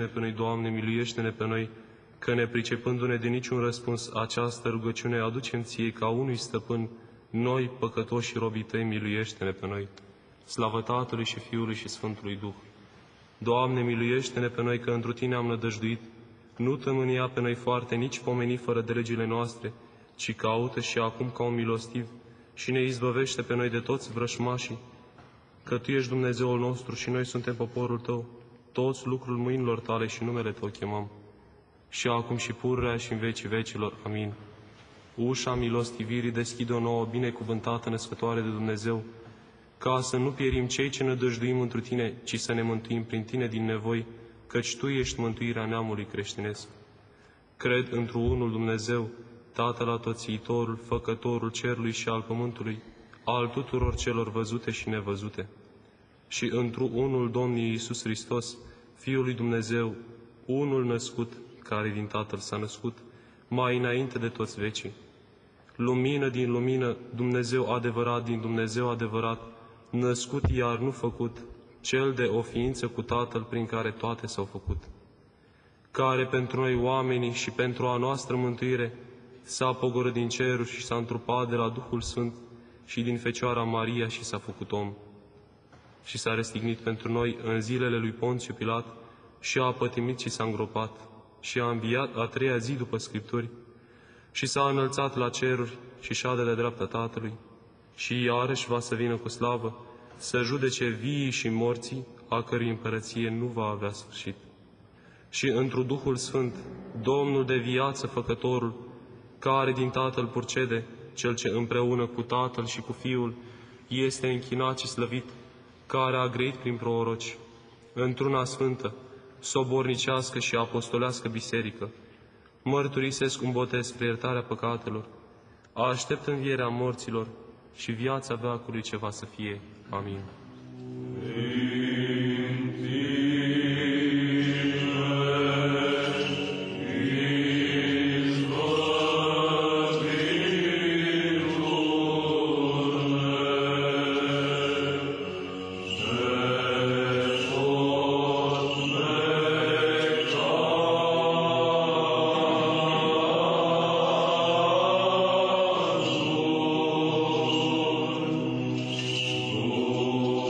pe noi, Doamne, miluiește-ne pe noi, că nepricepându-ne de niciun răspuns această rugăciune aducem Ție ca unui stăpân, noi, păcătoși și robii Tăi, miluiește-ne pe noi. Slavă Tatălui și Fiului și Sfântului Duh! Doamne, miluiește-ne pe noi, că întru Tine am nădăjduit, nu tămânia pe noi foarte, nici pomeni fără de legile noastre, ci caută și acum ca un milostiv și ne izbăvește pe noi de toți vrășmașii, că Tu ești Dumnezeul nostru și noi suntem poporul Tău, toți lucrul mâinilor Tale și numele Tău chemăm. Și acum și pururea și în vecii vecilor. Amin. Ușa milostivirii deschide o nouă, binecuvântată născătoare de Dumnezeu, ca să nu pierim cei ce ne dăjduim întru Tine, ci să ne mântuim prin Tine din nevoi, căci Tu ești mântuirea neamului creștinesc. Cred întru unul Dumnezeu, Tatăl Atotțiitorul, Făcătorul cerului și al pământului, al tuturor celor văzute și nevăzute, și întru unul Domnul Iisus Hristos, Fiul lui Dumnezeu, unul născut, care din Tatăl s-a născut, mai înainte de toți vecii. Lumină din lumină, Dumnezeu adevărat din Dumnezeu adevărat, născut iar nu făcut, Cel de o ființă cu Tatăl prin care toate s-au făcut, care pentru noi oamenii și pentru a noastră mântuire s-a pogorât din ceruri și s-a întrupat de la Duhul Sfânt și din Fecioara Maria și s-a făcut om. Și s-a răstignit pentru noi în zilele lui Ponțiu Pilat și a pătimit și s-a îngropat și a înviat a treia zi după Scripturi și s-a înălțat la ceruri și șade de dreapta Tatălui și iarăși va să vină cu slavă să judece viii și morții, a cărui împărăție nu va avea sfârșit. Și întru Duhul Sfânt, Domnul de viață Făcătorul, care din Tatăl purcede, Cel ce împreună cu Tatăl și cu Fiul este închinat și slăvit, care a grăit prin proroci, într-una sfântă, sobornicească și apostolească biserică, mărturisesc un botez spre iertarea păcatelor, aștept învierea morților și viața veacului ce va să fie. Amin. Oh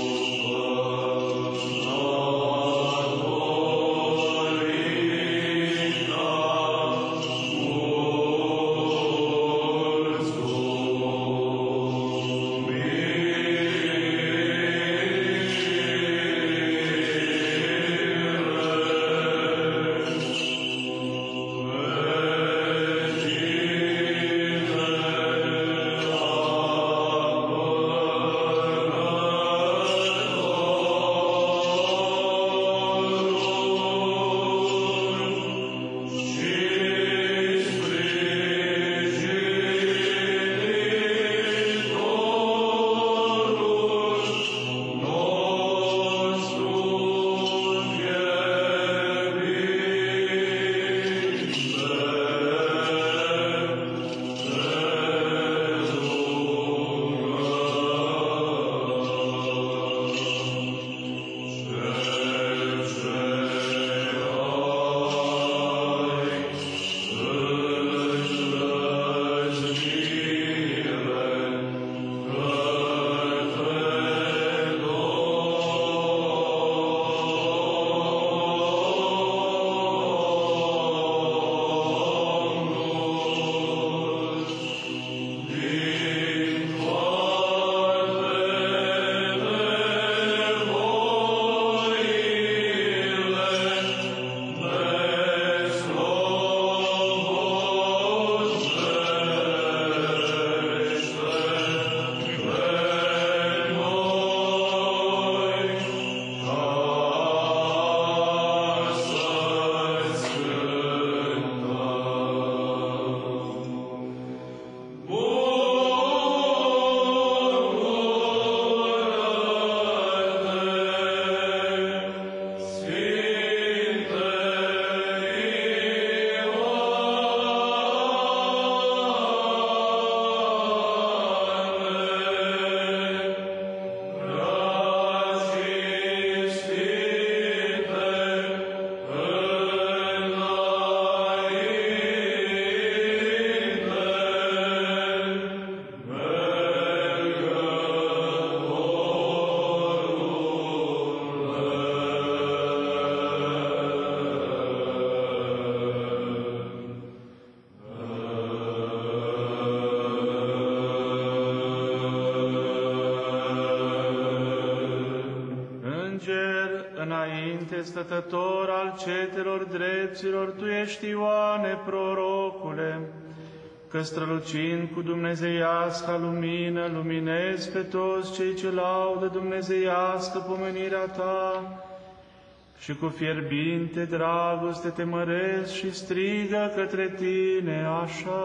stătător al cetelor drepților, Tu ești, Ioane, prorocule, că strălucind cu dumnezeiasca lumină, luminezi pe toți cei ce laudă dumnezeiască pomenirea Ta și cu fierbinte dragoste te măresc și strigă către Tine așa.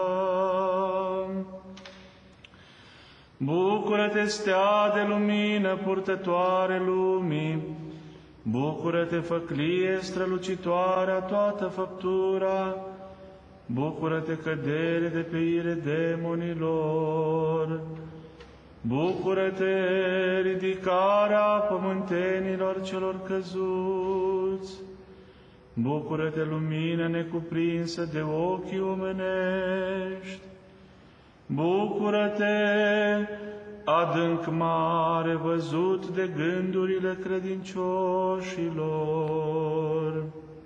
Bucură-te, stea de lumină, purtătoare lumii, bucură-te, făclie strălucitoare a toată făptura, bucură-te, cădere de pe ire demonilor, bucură-te, ridicarea pământenilor celor căzuți, bucură-te, lumină necuprinsă de ochii omenești, bucură-te, adânc mare văzut de gândurile credincioșilor.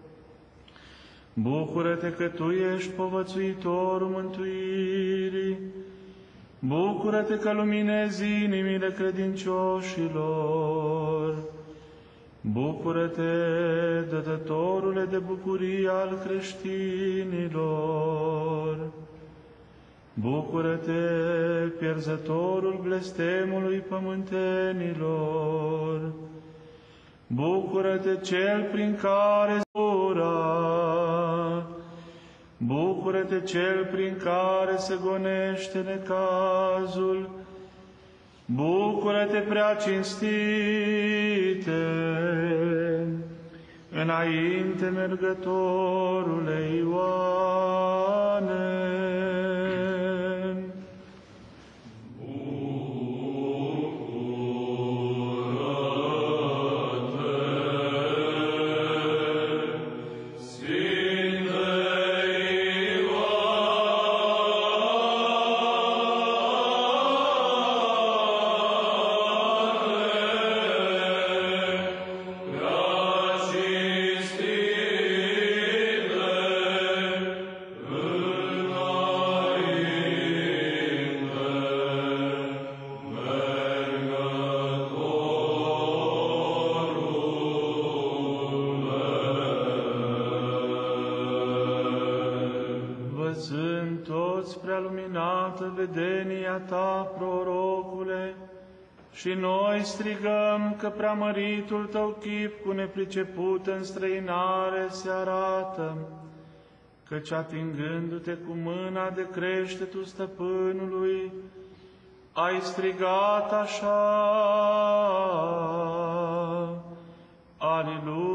Bucură-te că Tu ești povățuitorul mântuirii. Bucură-te că luminezi inimile credincioșilor. Bucură-te, dătătorule de bucurie al creștinilor. Bucură-te, pierzătorul blestemului pământenilor. Bucură-te, Cel prin care zbura. Bucură-te, Cel prin care se gonește necazul. Bucură-te, prea cinstite, înainte mergătorule Ioane. Vedenia Ta, prorocule, și noi strigăm că preamăritul Tău chip cu nepricepută înstrăinare se arată, căci atingându-te cu mâna de creștetul stăpânului, ai strigat așa: Aliluia!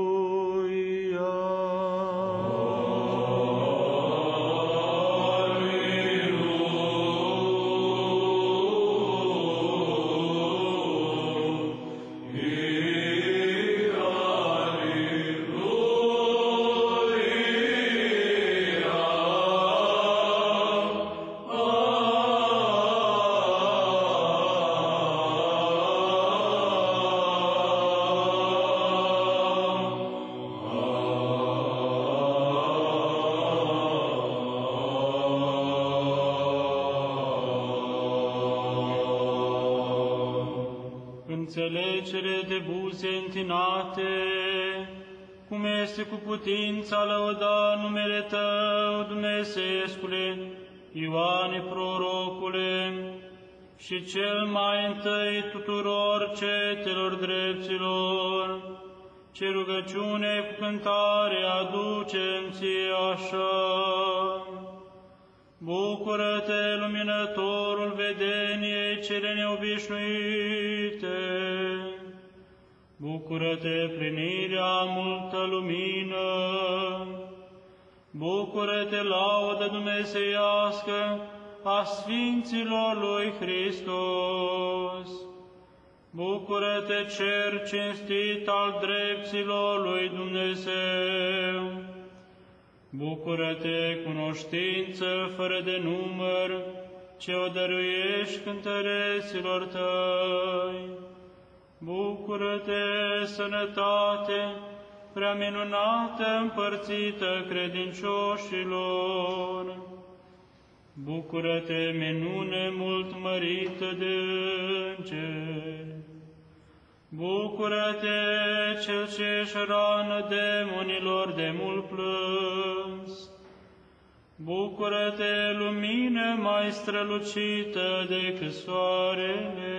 Înțelegere de buze întinate, cum este cu putința lăuda numele Tău, Dumnezeescule, Ioane prorocule, și cel mai întâi tuturor cetelor drepților, ce rugăciune cu cântare aducem Ție așa. Bucură-te, luminătorul vedeniei cele neobișnuite! Bucură-te, plinirea multă lumină! Bucură-te, laudă dumnezeiască a Sfinților lui Hristos! Bucură-te, cer cinstit al drepților lui Dumnezeu! Bucură-te, cunoștință fără de număr, ce o dăruiești cântăreților Tăi! Bucură-te, sănătate prea minunată împărțită credincioșilor! Bucură-te, minune mult mărită de îngeri! Bucură-te, cel ce ești rană demonilor de mult plâns. Bucură-te, lumină mai strălucită decât soarele.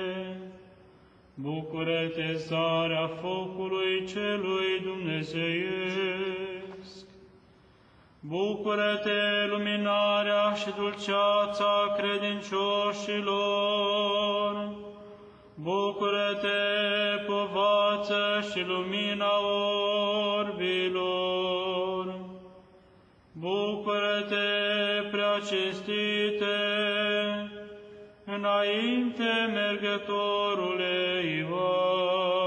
Bucură-te, zarea focului celui dumnezeiesc. Bucură-te, luminarea și dulceața credincioșilor. Bucură-te, povață și lumina orbilor. Bucură-te, prea cinstite, înainte mergătorule Ioane.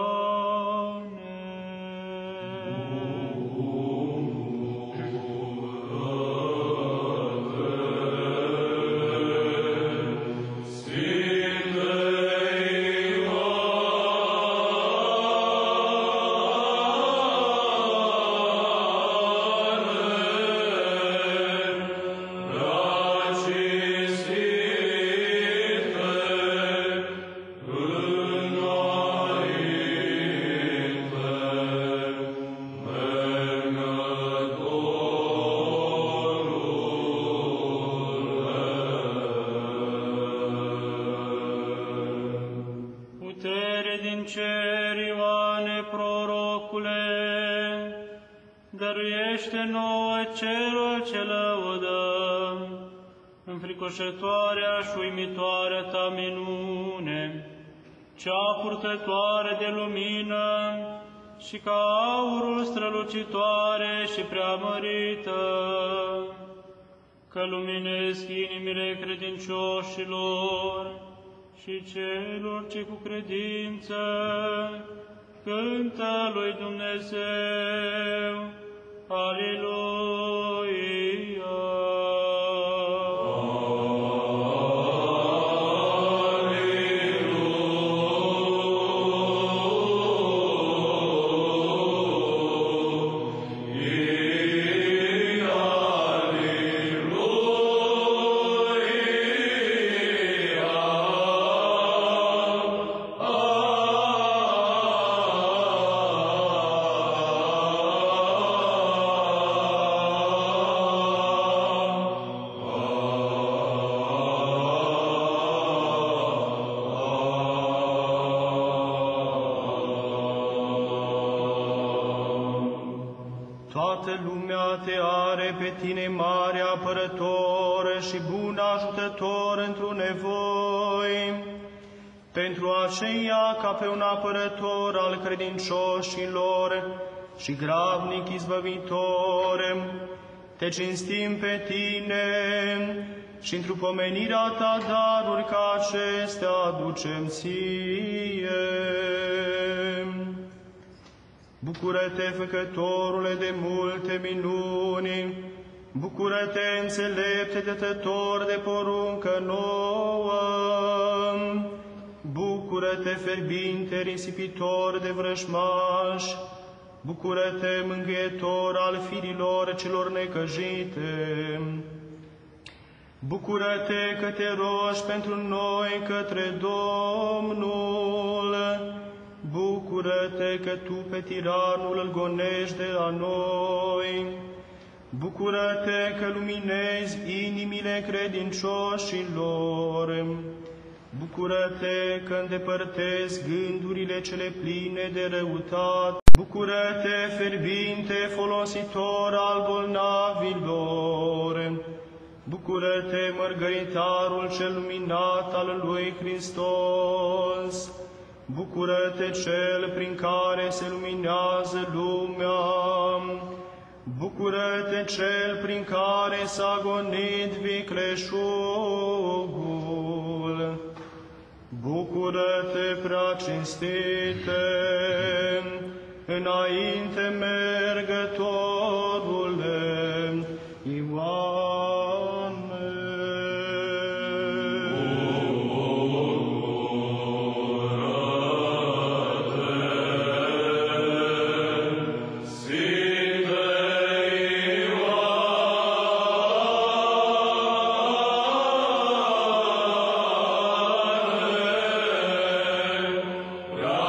Dăruiește nouă celor ce lăudăm, înfricoșătoarea și uimitoarea ta minune, cea purtătoare de lumină și ca aurul strălucitoare și preamărită, că luminesc inimile credincioșilor și celor ce cu credință cântă lui Dumnezeu. Aleluia! Toată lumea te are pe tine mare apărător și bun ajutător într-o nevoi. Pentru aceea, ca pe un apărător al credincioșilor și gravnic izbăvitor, te cinstim pe tine și într-o pomenirea ta daruri ca acestea aducem ție. Bucură-te, Făcătorule de multe minuni, bucură-te, înțelepte dătător de poruncă nouă, bucură-te, fierbinte risipitor de vrăjmași, bucură-te, mângâietor al firilor celor necăjite, bucură-te că te rogi pentru noi către Domnul, bucură-te că tu pe tiranul îl gonești de la noi, bucură-te că luminezi inimile credincioșilor, bucură-te că îndepărtezi gândurile cele pline de răutate, bucură-te, fierbinte folositor al bolnavilor, bucură-te, mărgăritarul cel luminat al lui Hristos, bucură-te, cel prin care se luminează lumea, bucură-te, cel prin care s-a gonit vicleșugul, bucură-te, prea cinstite, înainte mergătorule Ioane. Yeah.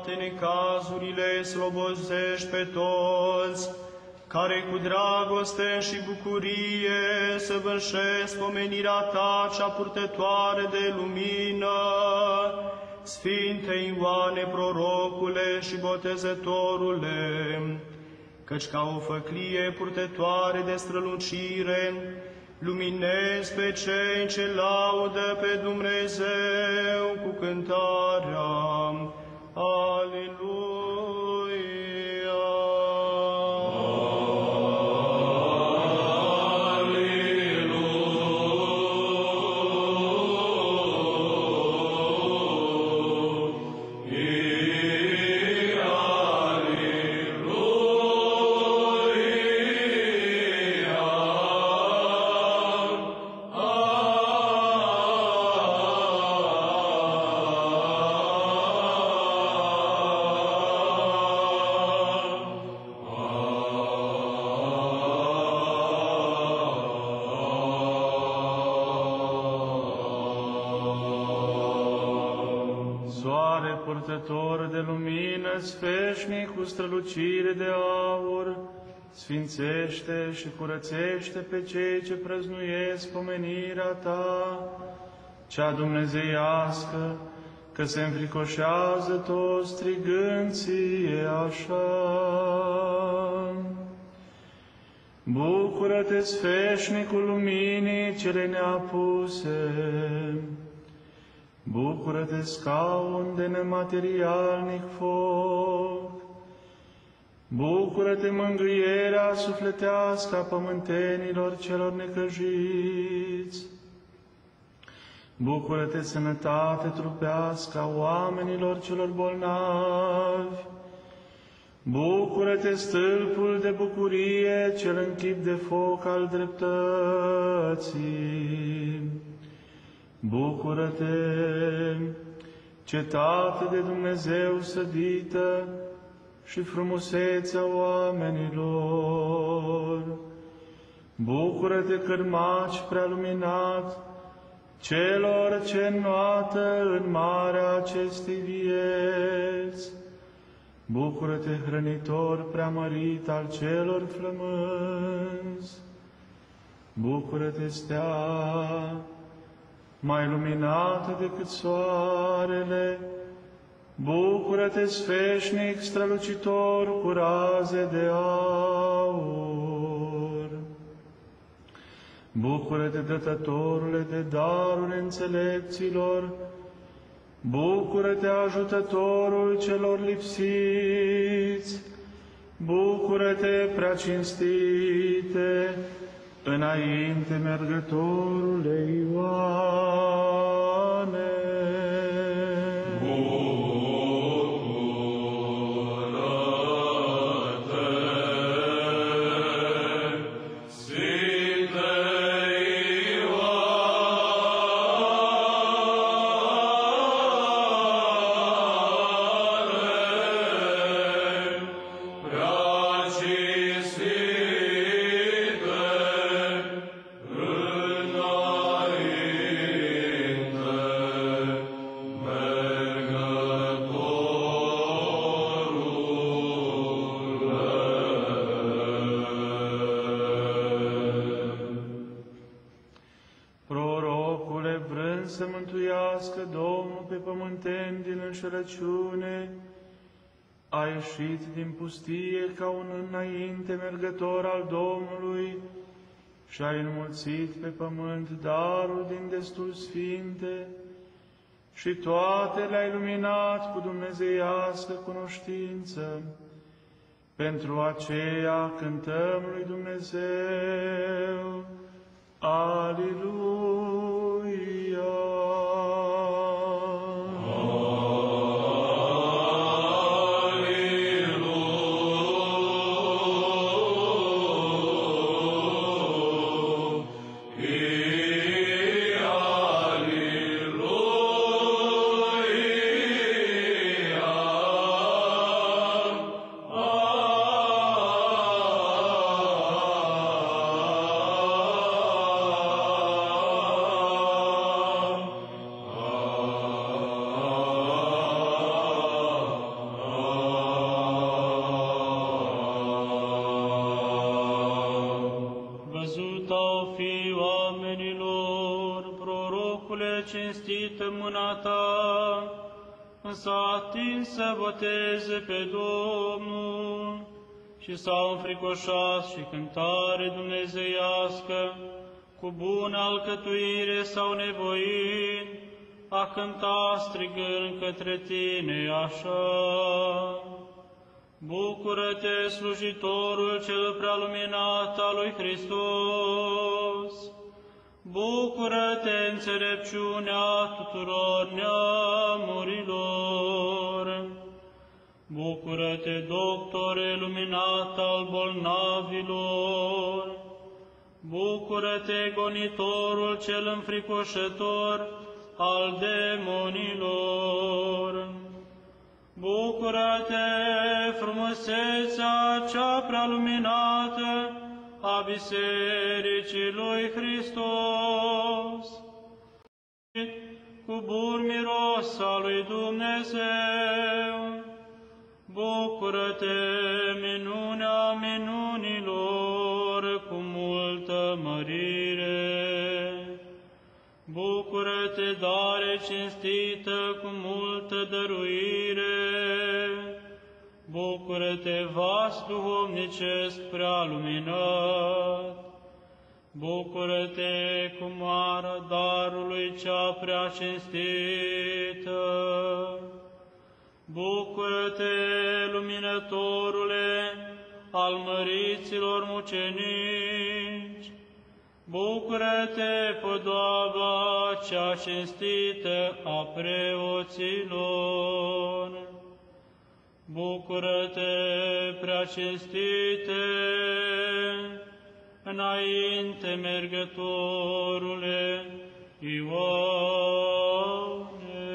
toate necazurile slobozești pe toți, care cu dragoste și bucurie săvârșesc pomenirea Ta cea purtătoare de lumină, Sfinte Ioane, prorocule și botezătorule, căci ca o făclie purtătoare de strălucire, luminezi pe cei ce laudă pe Dumnezeu cu cântarea Aleluia. Purtător de lumină, sfeșnic cu strălucire de aur, sfințește și curățește pe cei ce prăznuiesc pomenirea Ta, cea dumnezeiască, că se înfricoșează toți strigând Ție așa. Bucură-te, sfeșnicul luminii cele neapuse, bucură-te, scaun de nematerialnic foc! Bucură-te, mângâierea sufletească a pământenilor celor necăjiți! Bucură-te, sănătate trupească a oamenilor celor bolnavi! Bucură-te, stâlpul de bucurie, cel în chip de foc al dreptății! Bucură-te, cetate de Dumnezeu sădită și frumusețea oamenilor! Bucură-te, cârmaci prea luminat, celor ce înnoată în marea acestei vieți! Bucură-te, hrănitor preamărit al celor flămânzi! Bucură-te, stea mai luminată decât soarele! Bucură-te, sfeșnic strălucitor cu raze de aur! Bucură-te, dătătorule de daruri înțelepților! Bucură-te, ajutătorul celor lipsiți! Bucură-te, prea cinstite, înainte mergătorule Ioane! Să mântuiască Domnul pe pământeni din înșelăciune, a ieșit din pustie ca un înainte mergător al Domnului și a înmulțit pe pământ darul din destul sfinte și toate le-a iluminat cu dumnezeiască cunoștință. Pentru aceea cântăm lui Dumnezeu, Aleluia! cinstită mâna ta, s-a atins să boteze pe Domnul și s-au înfricoșat și cântare dumnezeiască, cu bună alcătuire s-au nevoit a cânta strigând către tine așa. Bucură-te, slujitorul cel prealuminat al lui Hristos! Bucură-te, înțelepciunea tuturor neamurilor! Bucură-te, doctore luminat al bolnavilor! Bucură-te, gonitorul cel înfricoșător al demonilor! Bucură-te, frumusețea cea prealuminată a Bisericii lui Hristos, cu bun miros al lui Dumnezeu! Bucură-te, minunea minunilor, cu multă mărire! Bucură-te, dare cinstită, cu multă dăruire! Bucură-te, vas duhovnicesc prealuminat! Bucură-te, cu marea darului cea prea cinstită! Bucură-te, luminătorule al măriților mucenici! Bucură-te, podoaba cea cinstită a preoților! Bucură-te, prea cinstite, înainte mergătorule Ioane!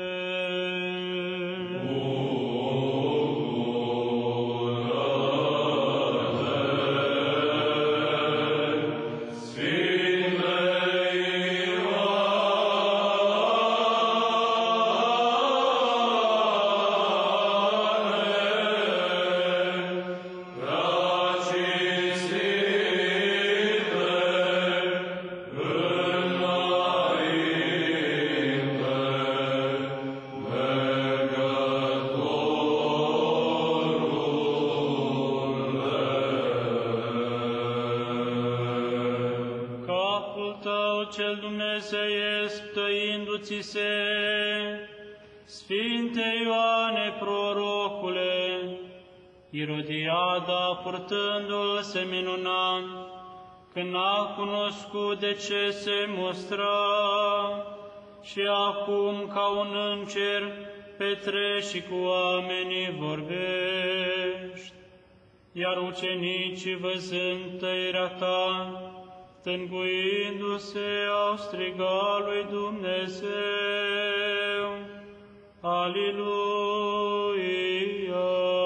Sfinte Ioane prorocule, Irodiada purtându-l se minuna, când a cunoscut de ce se mustra, și acum ca un înger petreci și cu oamenii vorbești. Iar ucenicii văzând tăierea ta, tânguindu-se, au strigat lui Dumnezeu: Aliluia!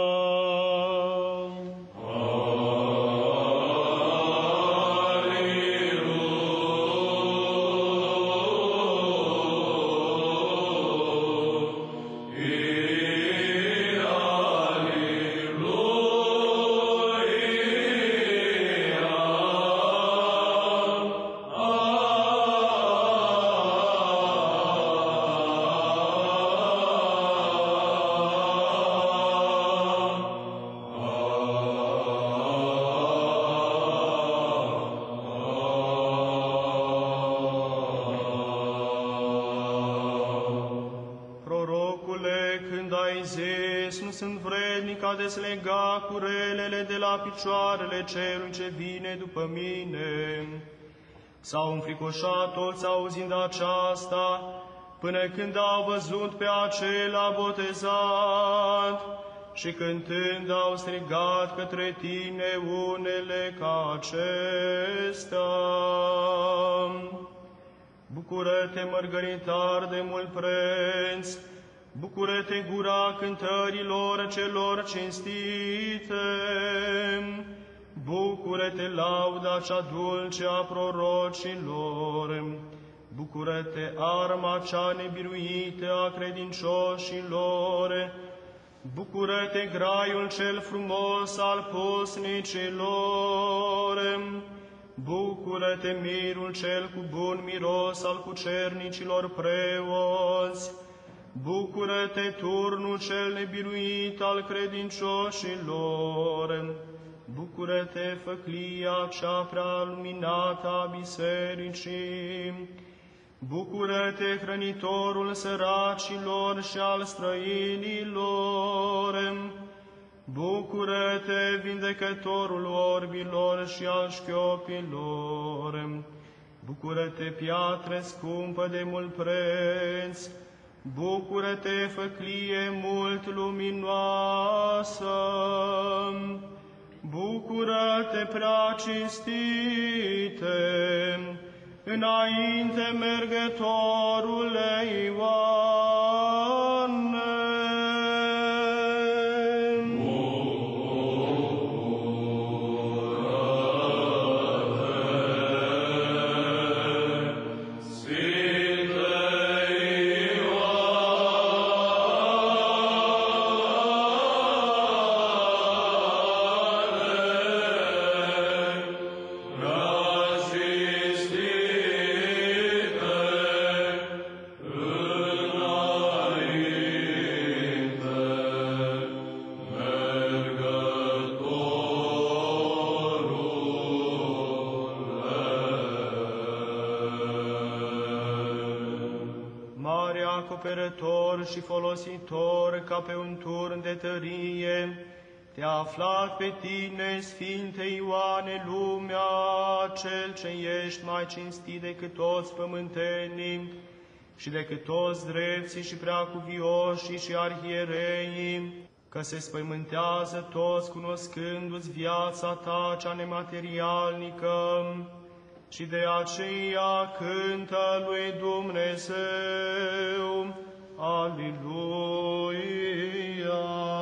a deslega curelele de la picioarele celui ce vine după mine. S-au înfricoșat toți auzind aceasta, până când au văzut pe acela botezat și cântând au strigat către tine unele ca acestea. Bucură-te, mărgăritar de mult preț, bucură-te, gura cântărilor celor cinstite, bucură-te, lauda cea dulce a prorocilor, bucură-te, arma cea nebiruită a credincioșilor, bucură-te, graiul cel frumos al pusnicilor, Bucură-te, mirul cel cu bun miros al cucernicilor preoți! Bucură-te, turnul cel nebiruit al credincioșilor! Bucură-te, făclia cea prea luminată a bisericii! Bucură-te, hrănitorul săracilor și al străinilor! Bucură-te, vindecătorul orbilor și al șchiopilor! Bucură-te, piatră scumpă de mult preț! Bucură-te, făclie mult luminoasă! Bucură-te, prea cinstite, înainte mergătorule Ioane! Acoperător și folositor ca pe un turn de tărie, te-a aflat pe tine, Sfinte Ioane, lumea, cel ce ești mai cinstit decât toți pământenii și decât toți drepții și preacuvioșii și arhiereii, că se spăimântează toți cunoscându-ți viața ta cea nematerialnică, și de aceea cântă lui Dumnezeu. Aleluia!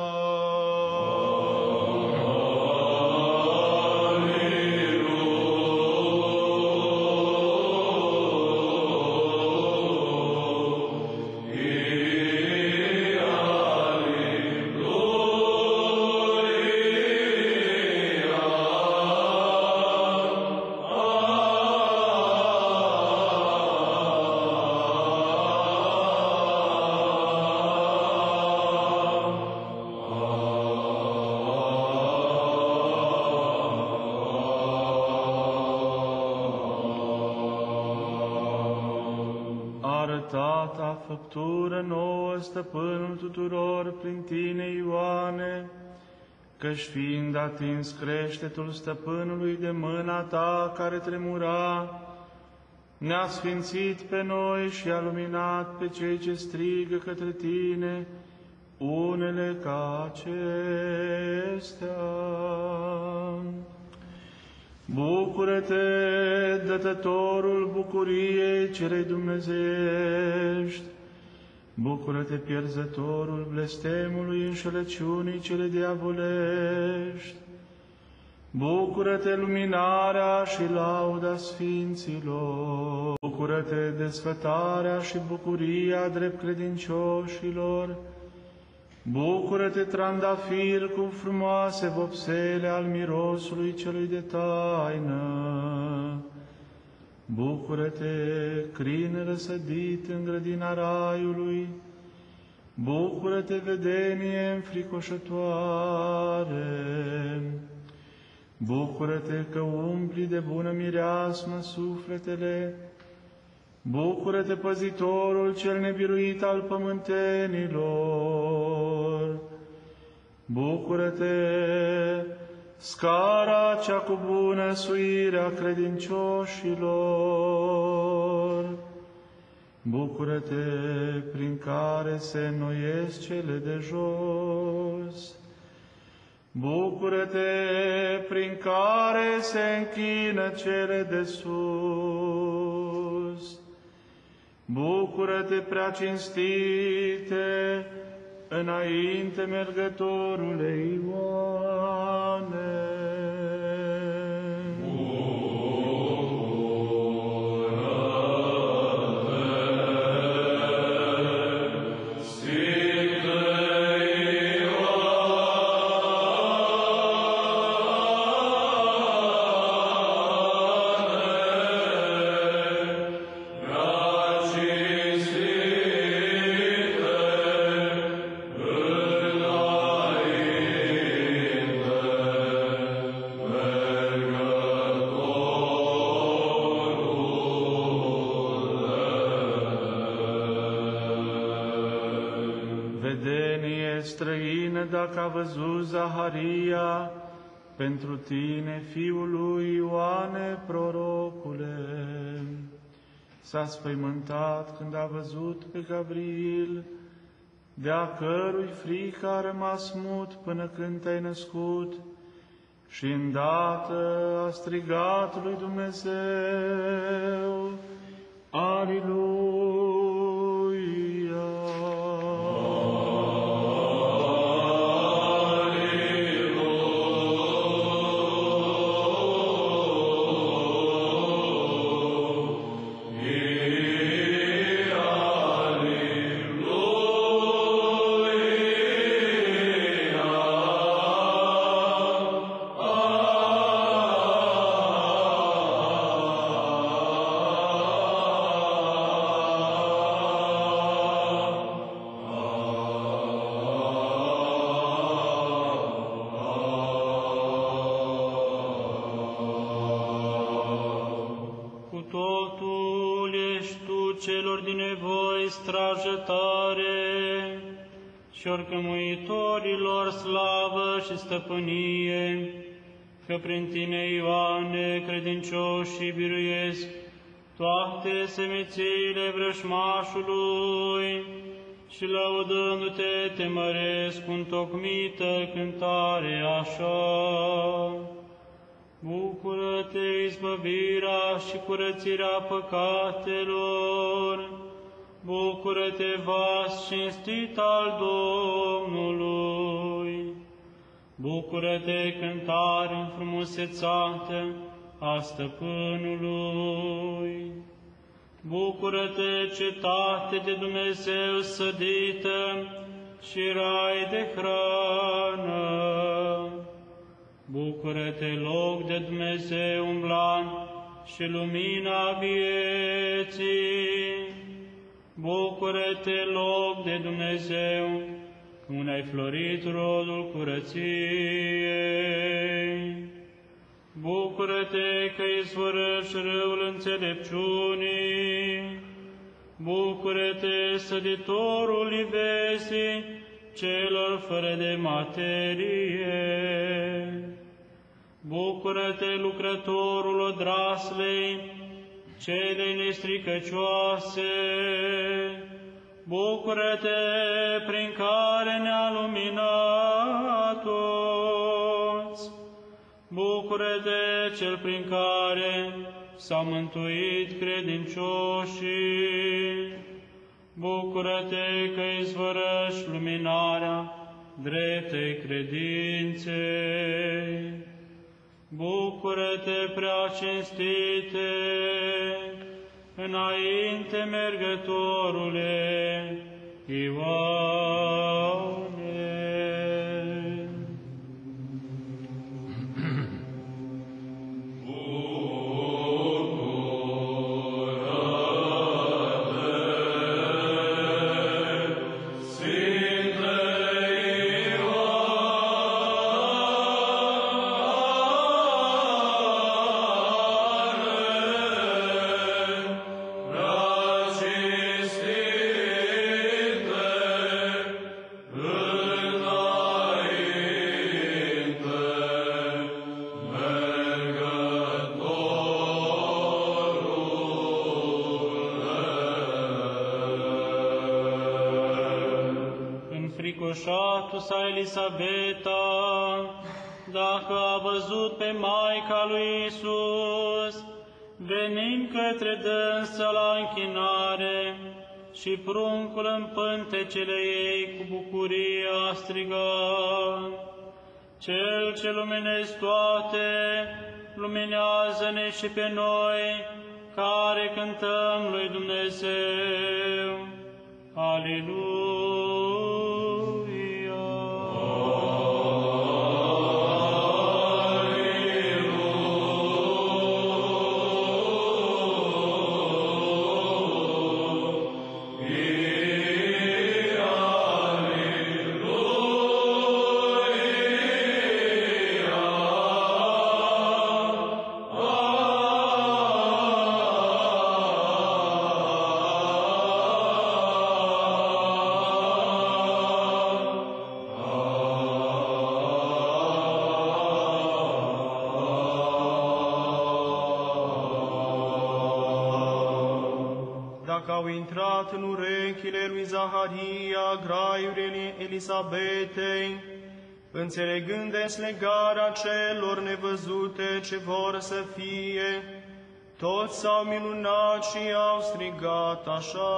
Arătata făptură nouă, stăpânul tuturor, prin tine, Ioane, căci fiind atins creștetul stăpânului de mâna ta care tremura, ne-a sfințit pe noi și a luminat pe cei ce strigă către tine, unele ca acestea. Bucură-te, dătătorul bucuriei celei dumnezeiești! Bucură-te, pierzătorul blestemului înșelăciunii cele diavolești! Bucură-te, luminarea și lauda sfinților! Bucură-te, desfătarea și bucuria drept credincioșilor! Bucură-te, trandafir cu frumoase vopsele al mirosului celui de taină! Bucură-te, crin răsădit în grădina raiului! Bucură-te, vedenie înfricoșătoare! Bucură-te că umpli de bună mireasmă sufletele! Bucură-te, păzitorul cel nebiruit al pământenilor! Bucură-te, scara cea cu bună suire a credincioșilor! Bucură-te, prin care se înnoiesc cele de jos! Bucură-te, prin care se închină cele de sus! Bucură-te, prea cinstite, înainte mergătorule Ioane! străină dacă a văzut Zaharia, pentru tine, fiul lui Ioane, prorocule. S-a spăimântat când a văzut pe Gabriel, de-a cărui frică a rămas mut până când te-ai născut, și îndată a strigat lui Dumnezeu, Aliluia! și oricămuitorilor slavă și stăpânie, că prin tine, Ioane, credincioșii biruiesc toate semețiile vrășmașului și lăudându-te te măresc cu întocmită cântare așa. Bucură-te, izbăvirea și curățirea păcatelor, bucură-te, vas cinstit al Domnului, bucură-te, cântare înfrumusețată a Stăpânului, bucură-te, cetate de Dumnezeu sădită și rai de hrană, bucură-te, loc de Dumnezeu umblant și lumina vieții, bucură-te, loc de Dumnezeu, cum ai florit rodul curăției. Bucură-te că izvorăși râul înțelepciunii, bucură-te, săditorul iveții celor fără de materie. Bucură-te, lucrătorul odraslei, celei nestricăcioase, bucură-te, prin care ne-a luminat toți, bucură-te, cel prin care s-au mântuit credincioșii, bucură-te că izvorăși luminarea dreptei credinței. Bucură-te, prea cinstite, înainte mergătorule Ioane. Sa Elisabeta, dacă a văzut pe Maica lui Iisus, venind către dânsa la închinare și pruncul în pântecele ei cu bucurie a strigat: Cel ce luminezi toate, luminează-ne și pe noi, care cântăm lui Dumnezeu. Aleluia! au intrat în urechile lui Zaharia graiurile Elisabetei, înțelegând deslegarea celor nevăzute ce vor să fie, toți s-au minunat și au strigat așa: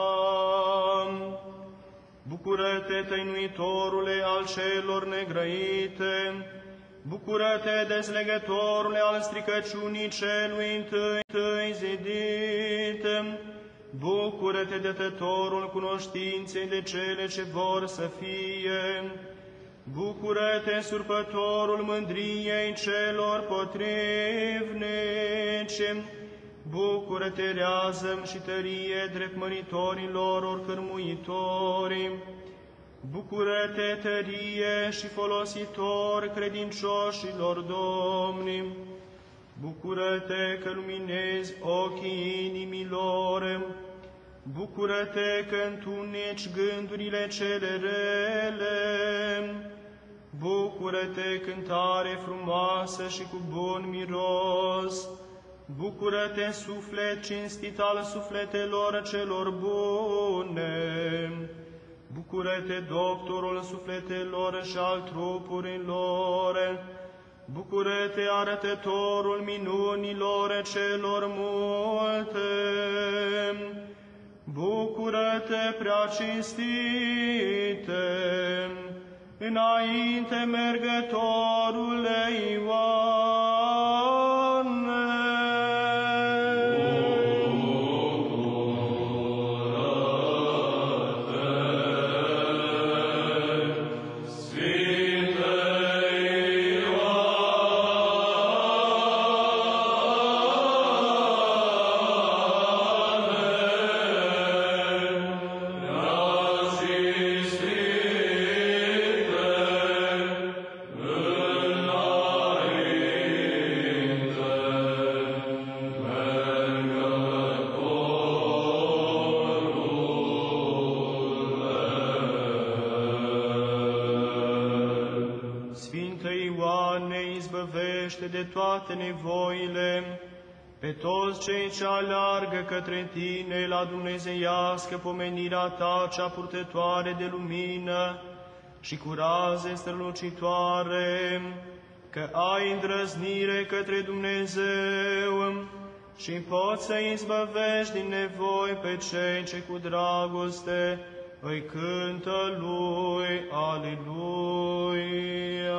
Bucură-te, tăinuitorule al celor negrăite! Bucură-te, dezlegătorule al stricăciunii celui întâi zidit! Bucură-te, dătătorul cunoștinței de cele ce vor să fie! Bucură-te, surpătorul mândriei celor potrivnici! Bucură-te, reazăm și tărie drept măritorilor oricărmuitorii! Bucură-te, tărie și folositor credincioșilor Domni! Bucură-te că luminezi ochii inimilor! Bucură-te că întuneci gândurile cele rele! Bucură-te, cântare frumoasă și cu bun miros! Bucură-te, suflet cinstit al sufletelor celor bune! Bucură-te, doctorul sufletelor și al trupurilor! Bucură-te, arătătorul minunilor celor multe! Bucură-te, prea cinstite, înainte mergătorule Ioane! De toate nevoile, pe toți cei ce aleargă către Tine la dumnezeiască pomenirea Ta cea purtătoare de lumină și cu raze strălucitoare, că ai îndrăznire către Dumnezeu și poți să izbăvești din nevoi pe cei ce cu dragoste îi cântă Lui. Aleluia!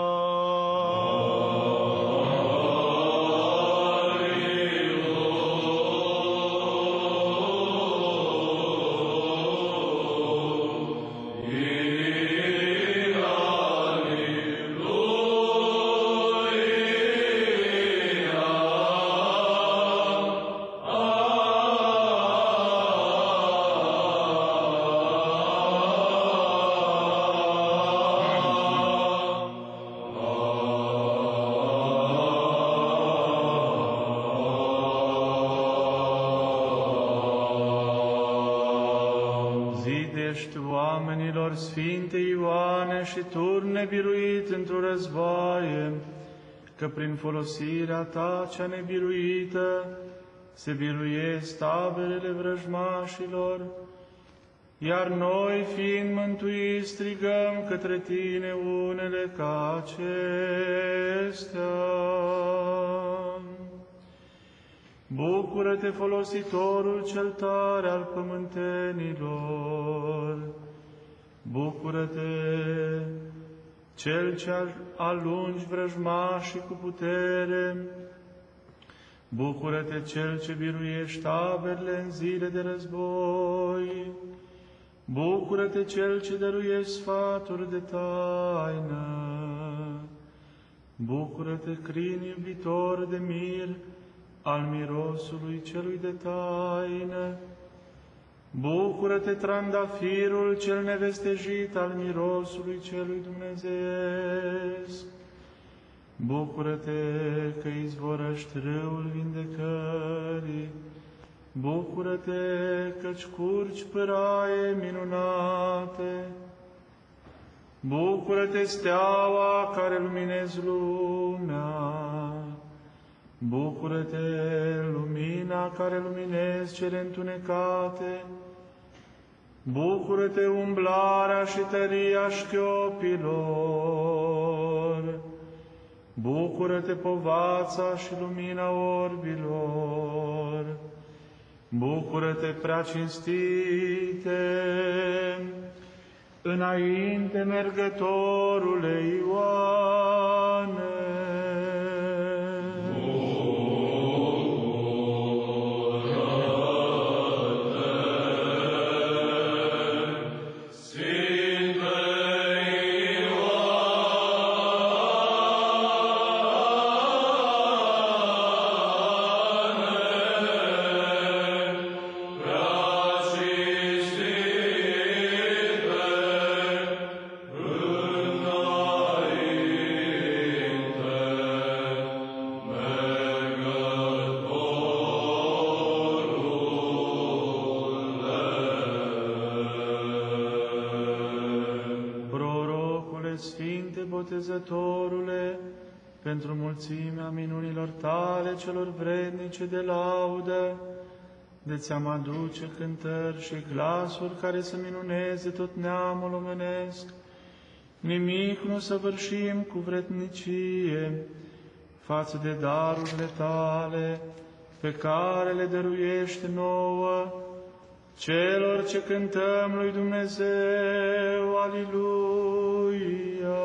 Sfinte Ioane, și turne biruit într-o războaie, că prin folosirea Ta cea nebiruită se biruiesc taberele vrăjmașilor, iar noi, fiind mântuiți, strigăm către Tine unele ca acestea. Bucură-te, folositorul cel tare al pământenilor! Bucură-te, Cel ce alungi vrăjmașii cu putere! Bucură-te, Cel ce biruiești taberele în zile de război! Bucură-te, Cel ce dăruiești sfaturi de taină! Bucură-te, crin iubitor de mir al mirosului celui de taină! Bucură-te, trandafirul cel nevestejit al mirosului celui dumnezeiesc! Bucură-te că izvorăști râul vindecării! Bucură-te că-ți curgi pâraie minunate! Bucură-te, steaua care luminezi lumea! Bucură-te, lumina care luminezi cele întunecate. Bucură-te, umblarea și tăria șchiopilor. Bucură-te, povața și lumina orbilor. Bucură-te, prea cinstite, înainte mergătorule Ioane. Botezătorule, pentru mulțimea minunilor tale celor vrednice de laudă, de ți-am aduce cântări și glasuri care să minuneze tot neamul omenesc, nimic nu săvârșim cu vrednicie față de darurile tale, pe care le dăruiești nouă, celor ce cântăm lui Dumnezeu, Aliluia!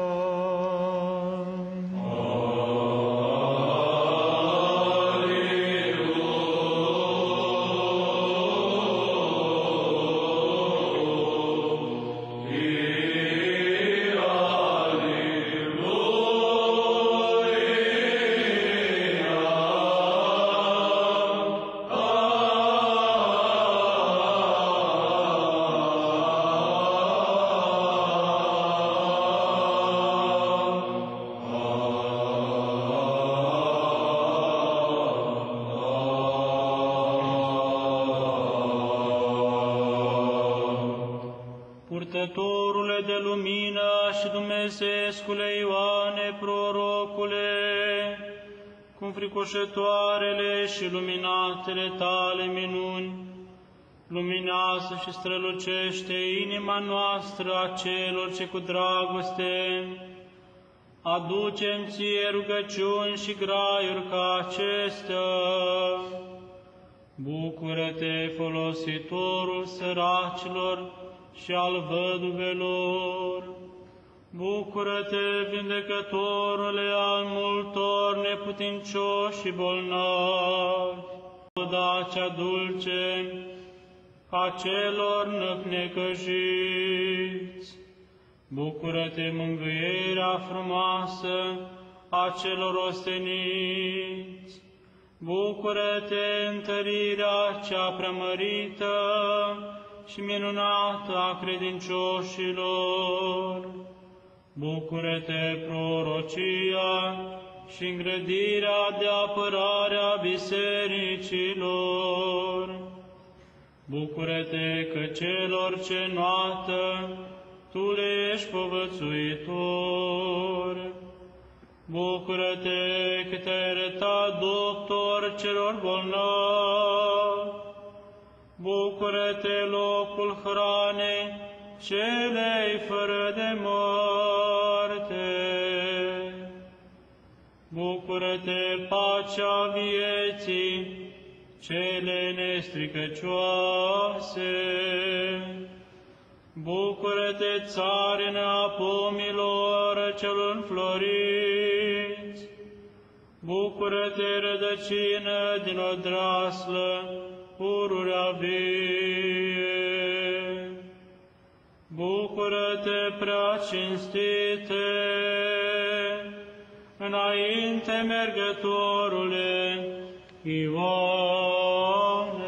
Purtătorule de lumină și Dumnezeescule Ioane, prorocule, cu înfricoșătoarele și luminatele tale minuni, luminează și strălucește inima noastră a celor ce cu dragoste aducem ție rugăciuni și graiuri ca acestea. Bucură-te, folositorul săracilor și al văduvelor. Bucură-te, vindecătorule al multor neputincioși și bolnavi. Lauda cea dulce a celor năcnecăjiți. Bucură-te, mângâierea frumoasă a celor osteniți. Bucură-te, întărirea cea preamărită și minunată a credincioșilor. Bucură-te, prorocia și îngrădirea de apărare a bisericilor. Bucură-te că celor ce înnoată tu le ești povățuitor. Bucură-te că te-ai arătat doctor celor bolnavi. Bucură-te, locul hranei celei fără de moarte. Bucură-te, pacea vieții cele nestricăcioase. Bucură-te, țarina pomilor celor înfloriți. Bucură-te, rădăcină din odraslă, pururea vie. Bucură-te, prea cinstite, înainte mergătorule Ioane.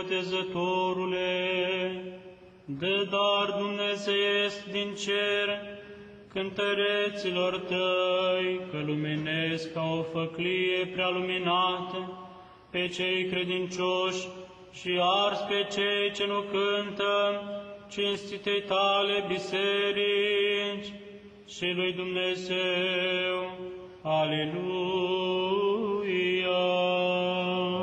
Botezătorule, dă dar dumnezeiesc din cer cântăreților tăi, că luminesc ca o făclie prea luminată pe cei credincioși și ars pe cei ce nu cântă cinstitei tale biserici și lui Dumnezeu. Aleluia!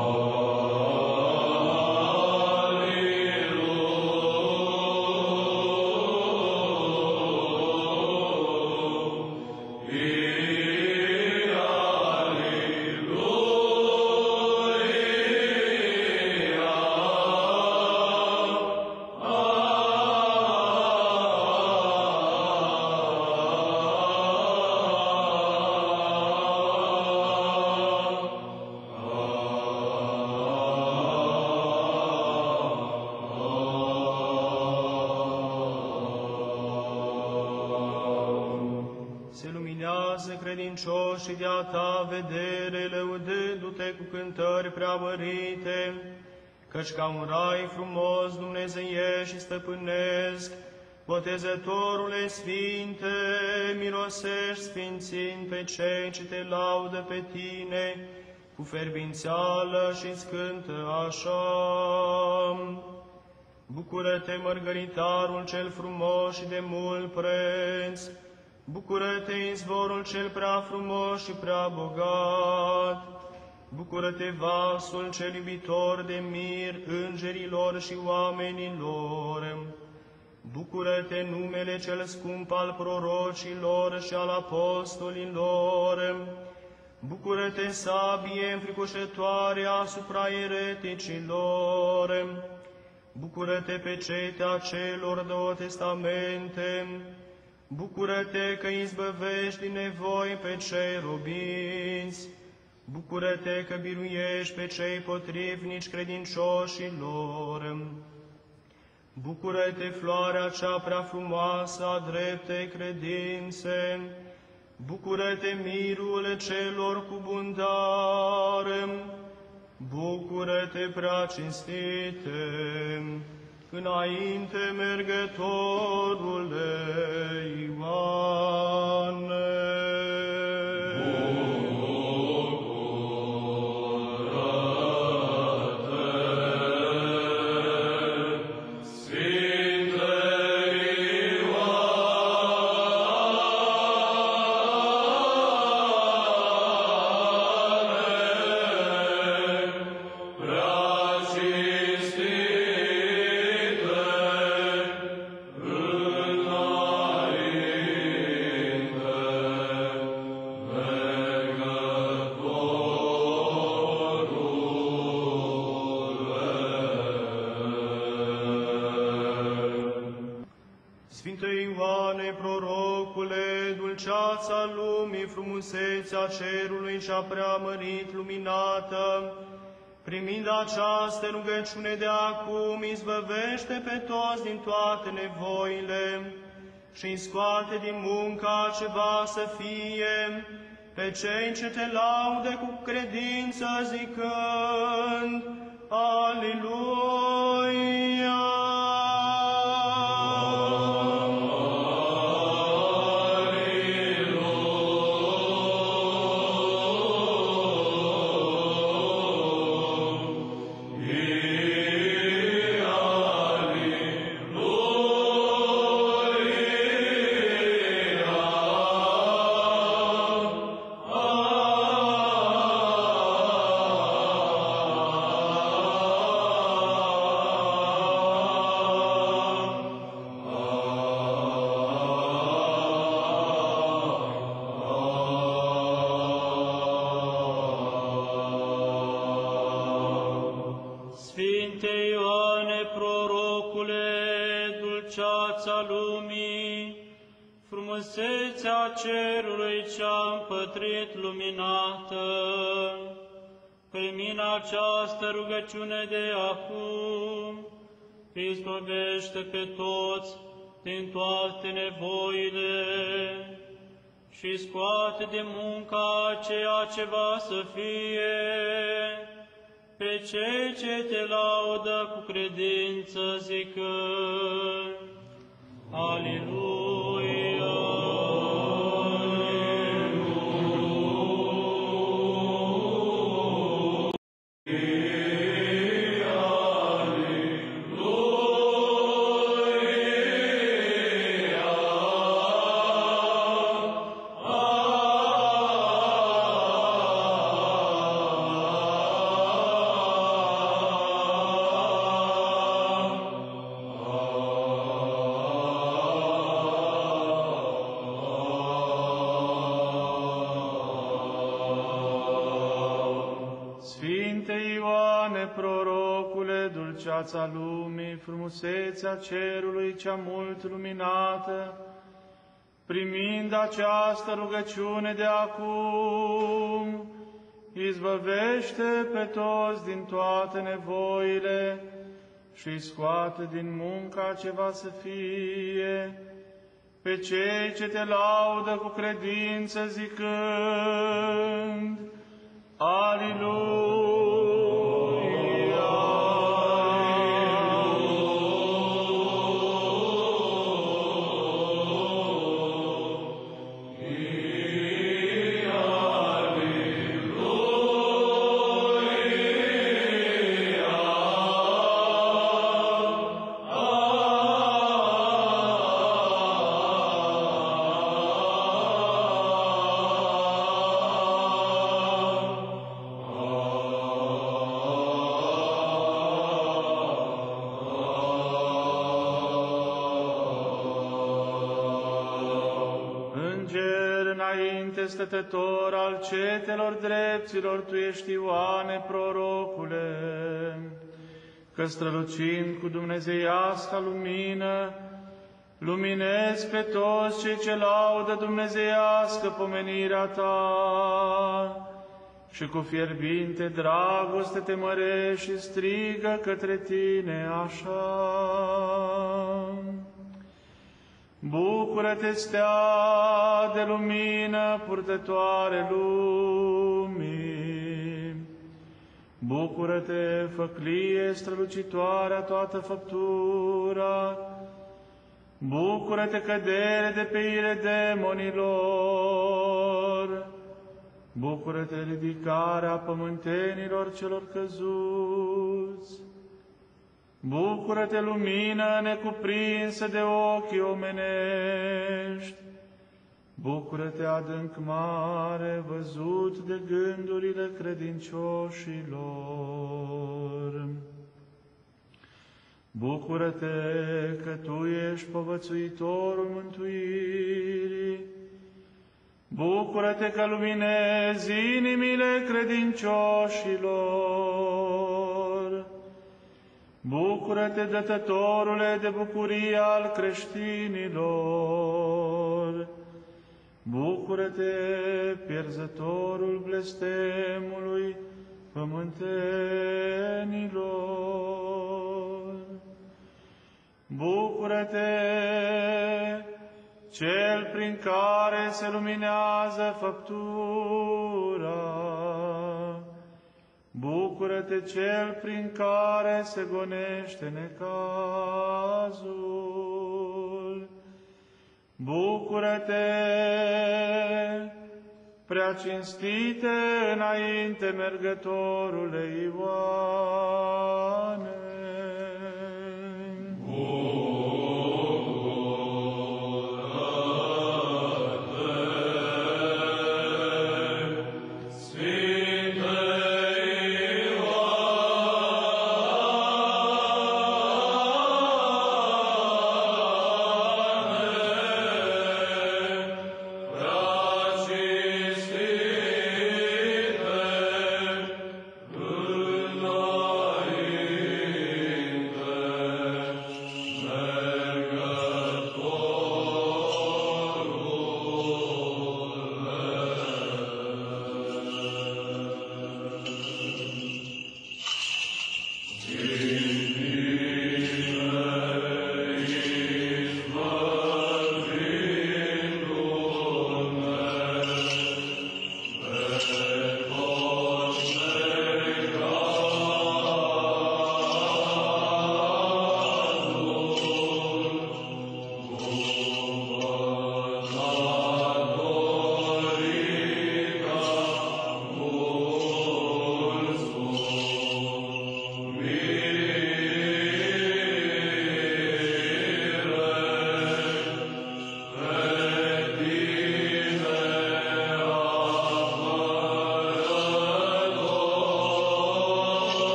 Și de-a ta vedere, lăudându-te cu cântări preamărite, căci ca un rai frumos dumnezeiești și stăpânesc, Botezătorule Sfinte, mirosești sfințind pe cei ce te laudă pe tine, cu ferbințeală și-ți cântă așa. Bucură-te, mărgăritarul cel frumos și de mult preț, bucură-te, izvorul cel prea frumos și prea bogat! Bucură-te, vasul cel iubitor de mir îngerilor și oamenilor! Bucură-te, numele cel scump al prorocilor și al apostolilor! Bucură-te, sabie înfricoșătoare asupra ereticilor! Bucură-te, pecetea celor două testamente! Bucură-te că izbăvești din nevoi pe cei robiți, bucură-te că biruiești pe cei potrivnici credincioșilor, bucură-te, floarea cea prea frumoasă a dreptei credințe, bucură-te, mirul celor cu bundar, bucură-te, prea cinstite, înainte mergătorule Ioane. Frumusețea cerului cea preamărit luminată, primind această rugăciune de acum, izbăvește pe toți din toate nevoile și scoate din munca ce va să fie pe cei ce te laude cu credință zicând, Aleluia! Frumusețea cerului cea împătrit luminată, primind această rugăciune de acum, izbăvește pe toți din toate nevoile și scoate de munca ceea ce va să fie pe cei ce te laudă cu credință zicând, Aleluia! Dulceața lumii, frumusețea cerului cea mult luminată, primind această rugăciune de acum, izbăvește pe toți din toate nevoile și scoate din munca ce va să fie, pe cei ce te laudă cu credință zicând, Aleluia! Stătător al cetelor drepților, Tu ești, Ioane, prorocule, că strălucind cu dumnezeiasca lumină, luminezi pe toți cei ce laudă dumnezeiască pomenirea Ta și cu fierbinte dragoste te mărești și strigă către Tine așa. Bucură-te, stea de lumină, purtătoare lumii! Bucură-te, făclie strălucitoarea toată făptura! Bucură-te, cădere de pe ire demonilor! Bucură-te, ridicarea pământenilor celor căzuți! Bucură-te, lumină necuprinsă de ochii omenești! Bucură-te, adânc mare, văzut de gândurile credincioșilor! Bucură-te că Tu ești povățuitorul mântuirii! Bucură-te că luminezi inimile credincioșilor! Bucură-te, dătătorule de bucurie al creștinilor! Bucură-te, pierzătorul blestemului pământenilor! Bucură-te, cel prin care se luminează făptura! Bucură-te, cel prin care se gonește necazul! Bucură-te, prea cinstite înainte mergătorule Ioane!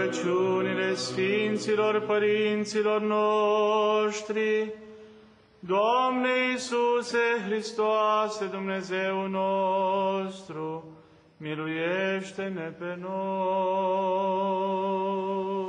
rugăciunile Sfinților Părinților noștri, Doamne Iisuse Hristoase, Dumnezeu nostru, miluiește-ne pe noi.